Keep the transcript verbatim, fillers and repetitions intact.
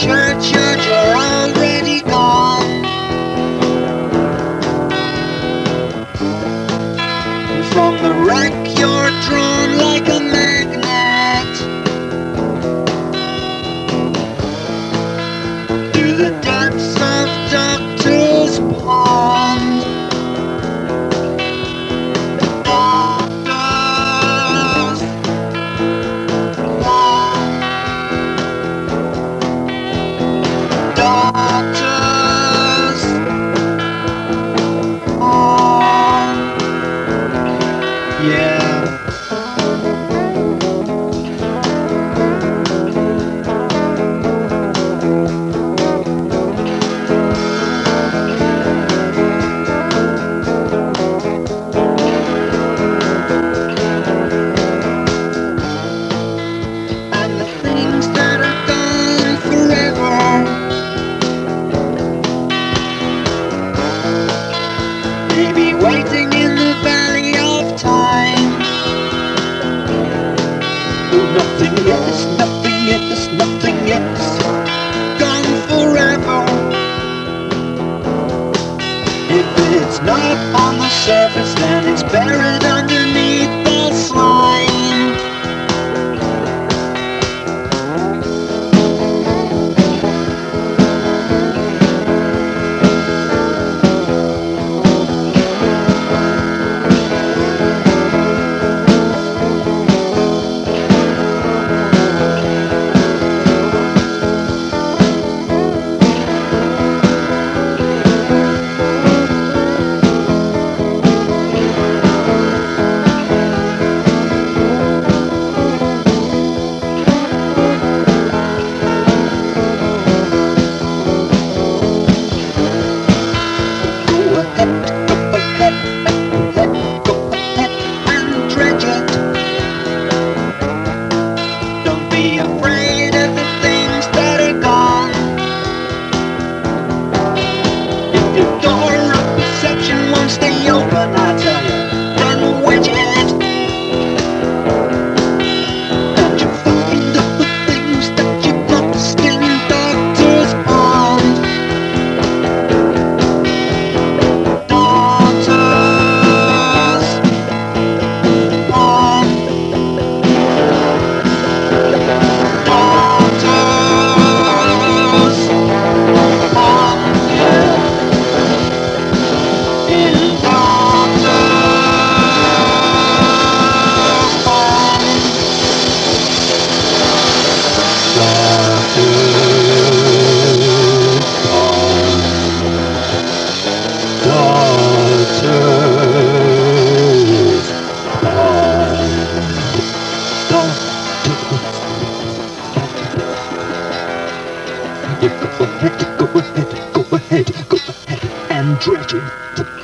churchyard, you're already gone. From the wreck you're drawn like a magnet to the depths of Doctor's Pond. Doctor's Pond. Doctor's Pond. Yeah. Waiting in the valley of time. Oh, nothing else, nothing else, nothing else. Gone forever. If it's not on the surface, then it's buried underneath the slime. Go ahead, go ahead, go ahead, and dredge it.